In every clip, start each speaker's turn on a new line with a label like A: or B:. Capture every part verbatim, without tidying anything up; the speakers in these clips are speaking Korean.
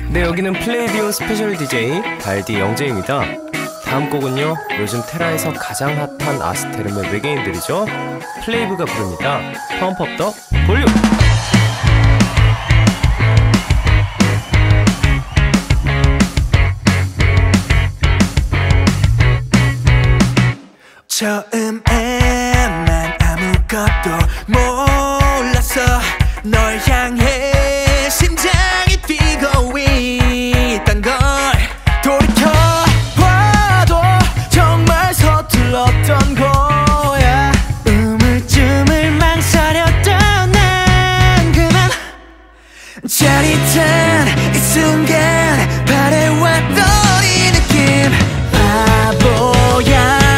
A: 네, 여기는 플레이디오 스페셜 디제이 발디 영재입니다. 다음 곡은요, 요즘 테라에서 가장 핫한 아스테름의 외계인들이죠. 플레이브가 부릅니다. 펌프업 더 볼륨!
B: 처음엔 난 아무것도 몰랐어. 널 향해 심장이 뛰고 있단 걸 돌이켜봐도 정말 서툴렀던 거야. 우물쭈물 망설였던 난 그만 짜릿한 이 순간 바래왔던 이 느낌. 바보야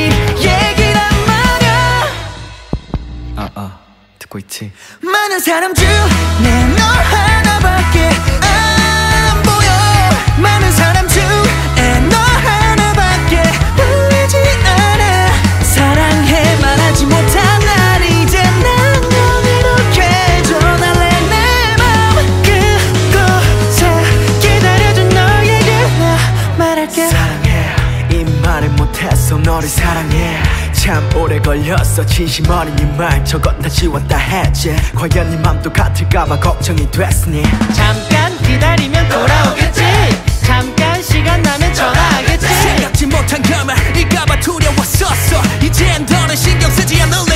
A: 듣고 있지?
B: 많은 사람 중에 너 하나밖에 안 보여. 많은 사람 중에 너 하나밖에 보이지 않아. 사랑해 말하지 못한 날 이제 난 널 이렇게 전할래. 내 맘 그곳에 기다려준 너에게 나 말할게. 사랑해 이 말을 못했어. 너를 사랑해. 참 오래 걸렸어. 진심 어린 이 말 저것 다 지웠다 했지. 과연 네 맘도 같을까봐 걱정이 됐으니
C: 잠깐 기다리면 돌아오겠지. 잠깐 시간 나면 전화하겠지.
B: 생각지 못한 그 말일까봐 두려웠었어. 이젠 더는 신경 쓰지 않을래.